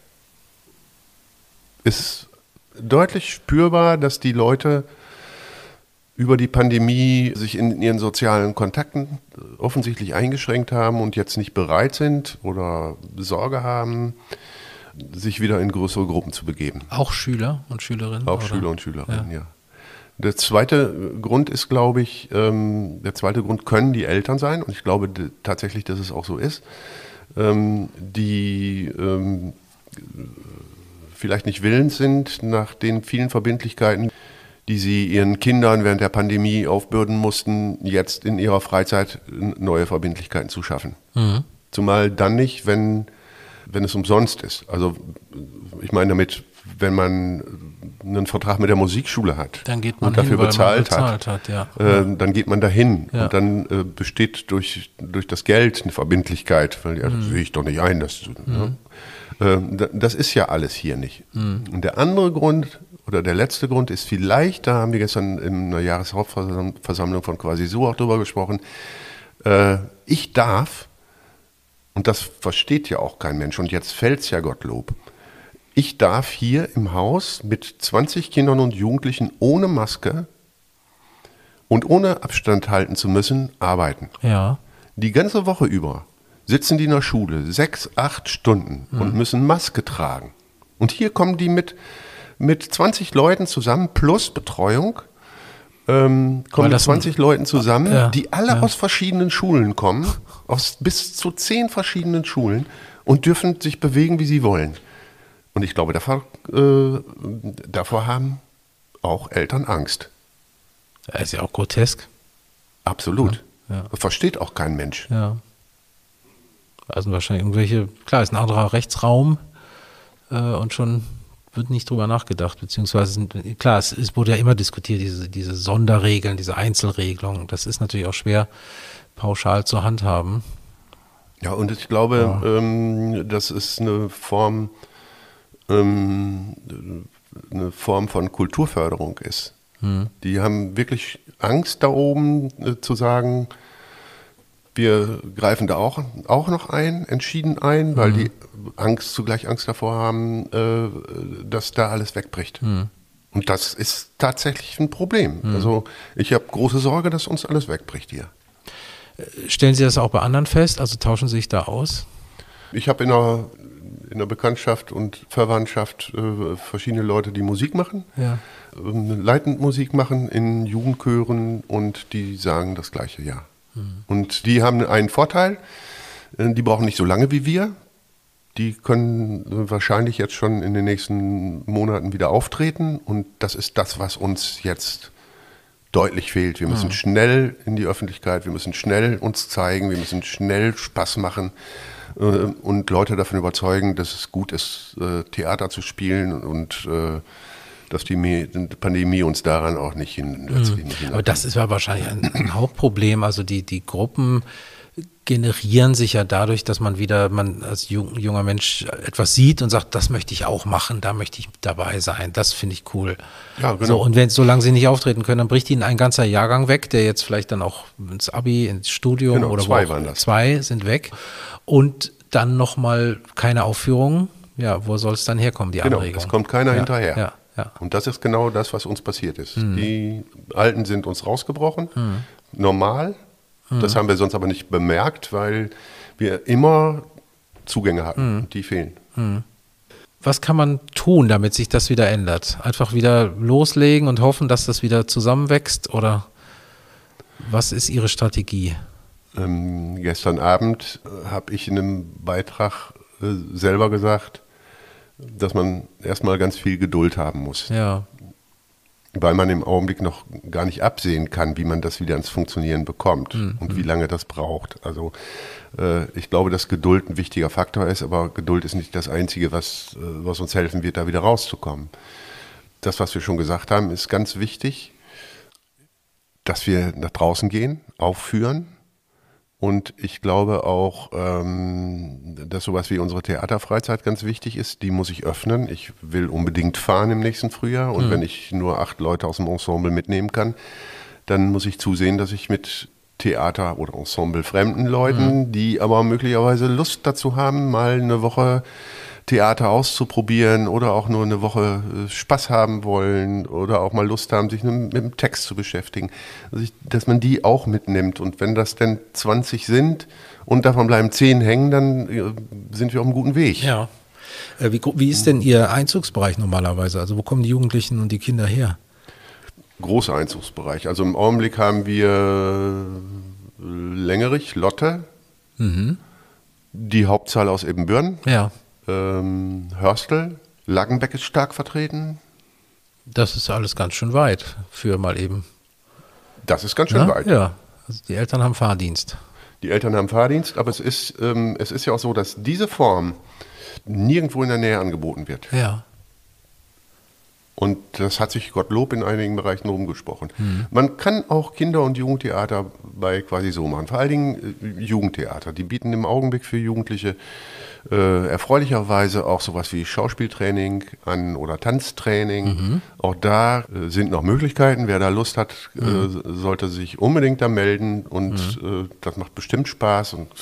Ist deutlich spürbar, dass die Leute über die Pandemie sich in ihren sozialen Kontakten offensichtlich eingeschränkt haben und jetzt nicht bereit sind oder Sorge haben, sich wieder in größere Gruppen zu begeben. Auch Schüler und Schülerinnen? Auch oder? Schüler und Schülerinnen, ja. Der zweite Grund ist, glaube ich, können die Eltern sein, und ich glaube tatsächlich, dass es auch so ist, die vielleicht nicht willens sind, nach den vielen Verbindlichkeiten, die sie ihren Kindern während der Pandemie aufbürden mussten, jetzt in ihrer Freizeit neue Verbindlichkeiten zu schaffen. Zumal dann nicht, wenn es umsonst ist. Also ich meine damit, wenn man einen Vertrag mit der Musikschule hat dann geht man und dafür hin, bezahlt hat, ja. Dann geht man dahin Ja. und dann besteht durch das Geld eine Verbindlichkeit, weil das sehe ich doch nicht ein. Das ist ja alles hier nicht. Und der andere Grund, oder der letzte Grund ist vielleicht, da haben wir gestern in einer Jahreshauptversammlung von Quasi so auch drüber gesprochen, ich darf, und das versteht ja auch kein Mensch, und jetzt fällt's ja Gottlob, ich darf hier im Haus mit 20 Kindern und Jugendlichen ohne Maske und ohne Abstand halten zu müssen, arbeiten. Ja. Die ganze Woche über sitzen die in der Schule 6, 8 Stunden und müssen Maske tragen. Und hier kommen die mit 20 Leuten zusammen, plus Betreuung, kommen mit 20 Leuten zusammen, die alle aus verschiedenen Schulen kommen, aus bis zu 10 verschiedenen Schulen und dürfen sich bewegen, wie sie wollen. Und ich glaube, davor haben auch Eltern Angst. Das ist ja auch grotesk. Absolut. Ja. Versteht auch kein Mensch. Ja. Also wahrscheinlich irgendwelche, klar, ist ein anderer Rechtsraum und schon wird nicht drüber nachgedacht, beziehungsweise, klar, es wurde ja immer diskutiert, diese Sonderregeln, diese Einzelregelungen, das ist natürlich auch schwer pauschal zu handhaben. Ja, und ich glaube, das ist eine Form von Kulturförderung ist. Die haben wirklich Angst da oben zu sagen, wir greifen da auch noch entschieden ein, weil die zugleich Angst davor haben, dass da alles wegbricht. Und das ist tatsächlich ein Problem. Also ich habe große Sorge, dass uns alles wegbricht hier. Stellen Sie das auch bei anderen fest? Also tauschen Sie sich da aus? Ich habe in der Bekanntschaft und Verwandtschaft verschiedene Leute, die Musik machen, leitend Musik machen in Jugendchören, und die sagen das Gleiche, ja. Und die haben einen Vorteil, die brauchen nicht so lange wie wir. Die können wahrscheinlich jetzt schon in den nächsten Monaten wieder auftreten, und das ist das, was uns jetzt deutlich fehlt. Wir müssen schnell in die Öffentlichkeit, wir müssen schnell uns zeigen, wir müssen schnell Spaß machen und Leute davon überzeugen, dass es gut ist, Theater zu spielen, und dass die Pandemie uns daran auch nicht hindert. Aber das ist ja wahrscheinlich ein Hauptproblem. Also die Gruppen generieren sich ja dadurch, dass man als junger Mensch etwas sieht und sagt, das möchte ich auch machen, da möchte ich dabei sein, das finde ich cool. Ja, genau. So, und solange sie nicht auftreten können, dann bricht ihnen ein ganzer Jahrgang weg, der jetzt vielleicht dann auch ins Abi, ins Studium oder 2 waren das. 2 sind weg. Und dann nochmal keine Aufführung. Ja, wo soll es dann herkommen, die Anregung? Es kommt keiner hinterher. Ja. Und das ist genau das, was uns passiert ist. Die Alten sind uns rausgebrochen, normal. Das haben wir sonst aber nicht bemerkt, weil wir immer Zugänge hatten. Und die fehlen. Was kann man tun, damit sich das wieder ändert? Einfach wieder loslegen und hoffen, dass das wieder zusammenwächst? Oder was ist Ihre Strategie? Gestern Abend habe ich in einem Beitrag selber gesagt, dass man erstmal ganz viel Geduld haben muss. Ja. Weil man im Augenblick noch gar nicht absehen kann, wie man das wieder ans Funktionieren bekommt und wie lange das braucht. Also ich glaube, dass Geduld ein wichtiger Faktor ist, aber Geduld ist nicht das Einzige, was uns helfen wird, da wieder rauszukommen. Das, was wir schon gesagt haben, ist ganz wichtig, dass wir nach draußen gehen, aufführen. Und ich glaube auch, dass sowas wie unsere Theaterfreizeit ganz wichtig ist. Die muss ich öffnen. Ich will unbedingt fahren im nächsten Frühjahr. Und wenn ich nur 8 Leute aus dem Ensemble mitnehmen kann, dann muss ich zusehen, dass ich mit Theater- oder Ensemble fremden Leuten, die aber möglicherweise Lust dazu haben, mal eine Woche Theater auszuprobieren oder auch nur eine Woche Spaß haben wollen oder auch mal Lust haben, sich mit dem Text zu beschäftigen, dass man die auch mitnimmt. Und wenn das denn 20 sind und davon bleiben 10 hängen, dann sind wir auf einem guten Weg. Ja. Wie ist denn Ihr Einzugsbereich normalerweise? Also wo kommen die Jugendlichen und die Kinder her? Großer Einzugsbereich. Also im Augenblick haben wir Lengerich, Lotte, die Hauptzahl aus Ebenbürn. Ja. Hörstel, Langenbeck ist stark vertreten. Das ist alles ganz schön weit für mal eben. Das ist ganz schön weit. Ja, also die Eltern haben Fahrdienst. Die Eltern haben Fahrdienst, aber es ist ja auch so, dass diese Form nirgendwo in der Nähe angeboten wird. Ja. Und das hat sich Gottlob in einigen Bereichen rumgesprochen. Man kann auch Kinder- und Jugendtheater bei Quasi so machen. Vor allen Dingen Jugendtheater. Die bieten im Augenblick für Jugendliche erfreulicherweise auch sowas wie Schauspieltraining an oder Tanztraining. Auch da sind noch Möglichkeiten. Wer da Lust hat, sollte sich unbedingt da melden und das macht bestimmt Spaß und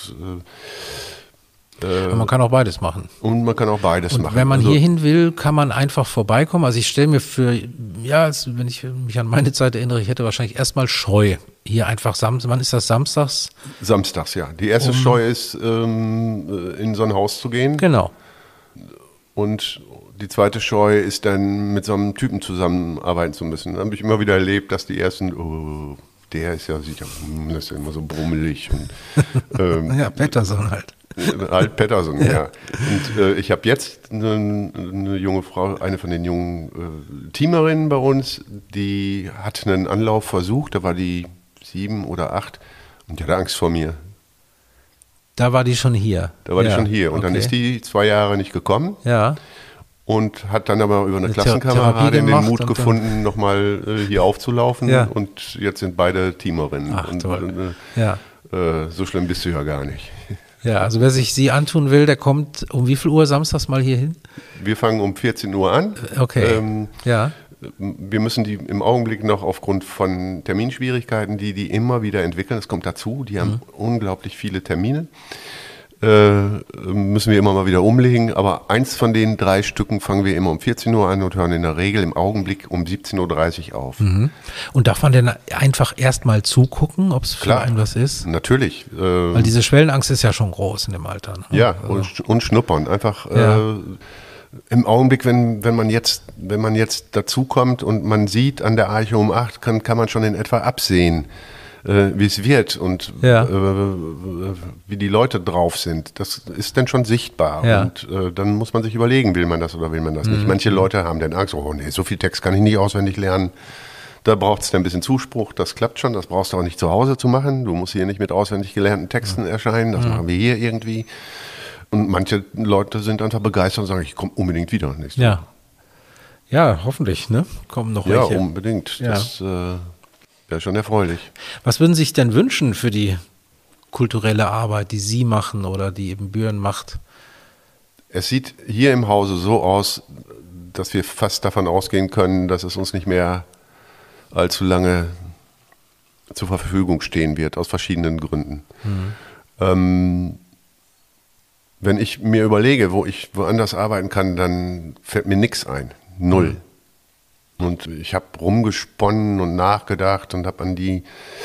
Und man kann auch beides machen. Und man kann auch beides machen. Wenn man hierhin will, kann man einfach vorbeikommen. Also ich stelle mir wenn ich mich an meine Zeit erinnere, ich hätte wahrscheinlich erstmal Scheu. Hier einfach wann ist das, samstags? Samstags, ja. Die erste Scheu ist, in so ein Haus zu gehen. Genau. Und die zweite Scheu ist dann, mit so einem Typen zusammenarbeiten zu müssen. Da habe ich immer wieder erlebt, dass die ersten, der ist ja sicher, das ist ja immer so brummelig. Und, ja, Pettersson halt. Alt Pettersson, ja. Und ich habe jetzt eine junge Frau, eine von den jungen Teamerinnen bei uns, die hat einen Anlauf versucht, da war die 7 oder 8 und die hatte Angst vor mir. Da war die schon hier? Da war die schon hier und dann ist die 2 Jahre nicht gekommen. Ja. Und hat dann aber über eine Klassenkameradin den Mut gefunden, nochmal hier aufzulaufen. Ja. Und jetzt sind beide Teamerinnen. Ach, und, toll. So schlimm bist du ja gar nicht. Ja, also wer sich sie antun will, der kommt um wie viel Uhr samstags mal hier hin? Wir fangen um 14 Uhr an. Okay, ja. Wir müssen die im Augenblick noch aufgrund von Terminschwierigkeiten, die immer wieder entwickeln, das kommt dazu, die haben unglaublich viele Termine, müssen wir immer mal wieder umlegen, aber eins von den 3 Stücken fangen wir immer um 14 Uhr an und hören in der Regel im Augenblick um 17.30 Uhr auf. Und darf man denn einfach erstmal zugucken, ob es für einen was ist? Natürlich. Weil diese Schwellenangst ist ja schon groß in dem Alter. Ne? Ja, also. und schnuppern. Einfach im Augenblick, wenn man jetzt dazukommt und man sieht an der Arche um 8, kann man schon in etwa absehen, wie es wird und wie die Leute drauf sind. Das ist dann schon sichtbar. Ja. Und dann muss man sich überlegen, will man das oder will man das nicht. Manche Leute haben dann Angst, oh nee, so viel Text kann ich nicht auswendig lernen. Da braucht es dann ein bisschen Zuspruch, das klappt schon, das brauchst du auch nicht zu Hause zu machen. Du musst hier nicht mit auswendig gelernten Texten erscheinen, das machen wir hier irgendwie. Und manche Leute sind einfach begeistert und sagen, ich komme unbedingt wieder. Ja. Ja, hoffentlich, ne? Kommen noch welche. Ja, unbedingt. Ja. Das wäre schon erfreulich. Was würden Sie sich denn wünschen für die kulturelle Arbeit, die Sie machen oder die eben Bühren macht? Es sieht hier im Hause so aus, dass wir fast davon ausgehen können, dass es uns nicht mehr allzu lange zur Verfügung stehen wird, aus verschiedenen Gründen. Wenn ich mir überlege, wo ich woanders arbeiten kann, dann fällt mir nichts ein. 0. Und ich habe rumgesponnen und nachgedacht und habe an die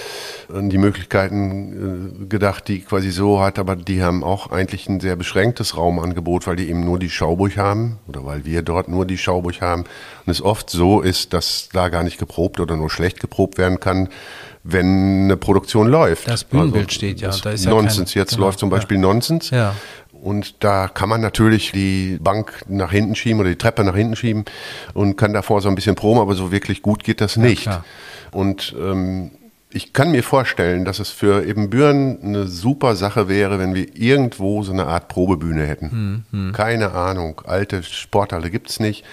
Möglichkeiten gedacht, die Quasi so hat, aber die haben auch eigentlich ein sehr beschränktes Raumangebot, weil die eben nur die Schauburg haben oder weil wir dort nur die Schauburg haben. Und es oft so ist, dass da gar nicht geprobt oder nur schlecht geprobt werden kann, wenn eine Produktion läuft. Das Bühnenbild steht ja. Da ist Nonsens. Jetzt läuft zum Beispiel Nonsens. Ja. Und da kann man natürlich die Bank nach hinten schieben oder die Treppe nach hinten schieben und kann davor so ein bisschen proben, aber so wirklich gut geht das nicht. Ja, und ich kann mir vorstellen, dass es für Ebenbüren eine super Sache wäre, wenn wir irgendwo so eine Art Probebühne hätten. Keine Ahnung, alte Sporthalle gibt es nicht.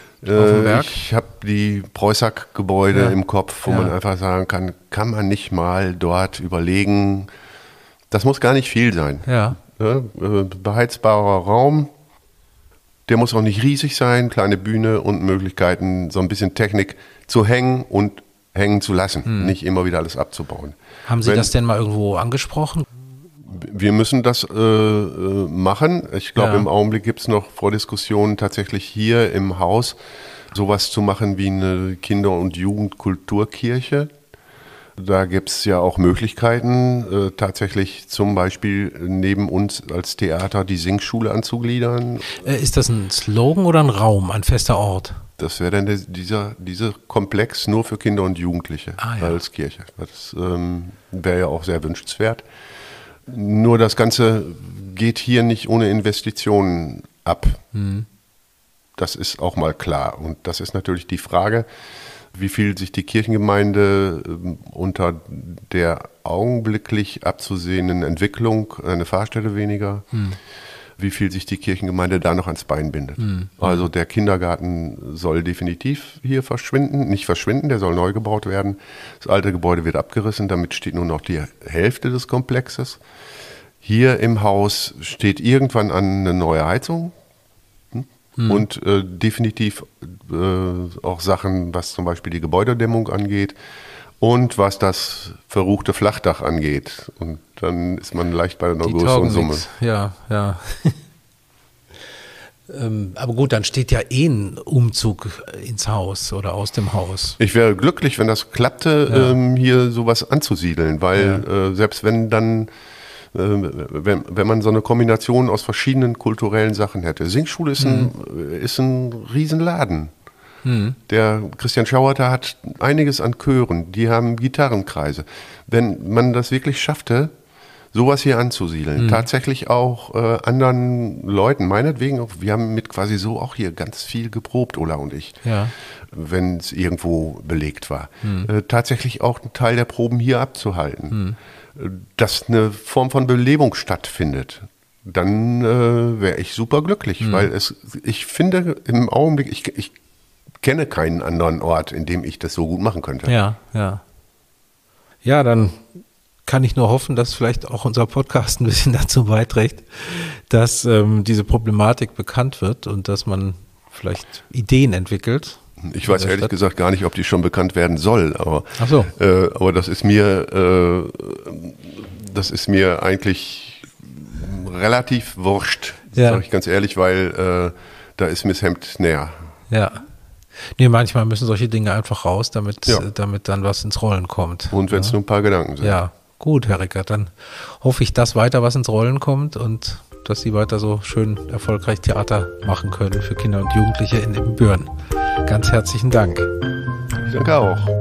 Ich habe die Preußack-Gebäude im Kopf, wo man einfach sagen kann man nicht mal dort überlegen, das muss gar nicht viel sein. Ja. Beheizbarer Raum, der muss auch nicht riesig sein, kleine Bühne und Möglichkeiten, so ein bisschen Technik zu hängen und hängen zu lassen, nicht immer wieder alles abzubauen. Haben Sie das denn mal irgendwo angesprochen? Wir müssen das machen. Ich glaube, im Augenblick gibt es noch Vordiskussionen, tatsächlich hier im Haus sowas zu machen wie eine Kinder- und Jugendkulturkirche. Da gibt es ja auch Möglichkeiten, tatsächlich zum Beispiel neben uns als Theater die Singschule anzugliedern. Ist das ein Slogan oder ein Raum, ein fester Ort? Das wäre dann dieser Komplex nur für Kinder und Jugendliche als Kirche. Das wäre ja auch sehr wünschenswert. Nur das Ganze geht hier nicht ohne Investitionen ab. Das ist auch mal klar. Und das ist natürlich die Frage, wie viel sich die Kirchengemeinde unter der augenblicklich abzusehenden Entwicklung, eine Pfarrstelle weniger, wie viel sich die Kirchengemeinde da noch ans Bein bindet. Also der Kindergarten soll definitiv hier verschwinden, nicht verschwinden, der soll neu gebaut werden. Das alte Gebäude wird abgerissen, damit steht nur noch die Hälfte des Komplexes. Hier im Haus steht irgendwann an eine neue Heizung und definitiv auch Sachen, was zum Beispiel die Gebäudedämmung angeht und was das verruchte Flachdach angeht. Und dann ist man leicht bei einer größeren Summe. Ja, ja. Aber gut, dann steht ja ein Umzug ins Haus oder aus dem Haus. Ich wäre glücklich, wenn das klappte, hier sowas anzusiedeln, weil selbst wenn dann, wenn man so eine Kombination aus verschiedenen kulturellen Sachen hätte. Singschule ist ein Riesenladen. Der Christian Schauerter hat einiges an Chören, die haben Gitarrenkreise. Wenn man das wirklich schaffte, sowas hier anzusiedeln, tatsächlich auch anderen Leuten, meinetwegen, auch, wir haben mit quasi so auch hier ganz viel geprobt, Ulla und ich, wenn es irgendwo belegt war, tatsächlich auch einen Teil der Proben hier abzuhalten, dass eine Form von Belebung stattfindet. Dann wäre ich super glücklich, weil ich finde im Augenblick, ich kenne keinen anderen Ort, in dem ich das so gut machen könnte. Ja, dann kann ich nur hoffen, dass vielleicht auch unser Podcast ein bisschen dazu beiträgt, dass diese Problematik bekannt wird und dass man vielleicht Ideen entwickelt. Ich weiß ehrlich gesagt gar nicht, ob die schon bekannt werden soll, aber, aber das ist mir eigentlich relativ wurscht, sage ich ganz ehrlich, weil da ist mir das Hemd näher. Ja. Nee, manchmal müssen solche Dinge einfach raus, damit dann was ins Rollen kommt. Und wenn es nur ein paar Gedanken sind. Ja, gut, Herr Rickert, dann hoffe ich, dass weiter was ins Rollen kommt und dass Sie weiter so schön erfolgreich Theater machen können für Kinder und Jugendliche in Ibbenbüren. Ganz herzlichen Dank. Ich danke auch.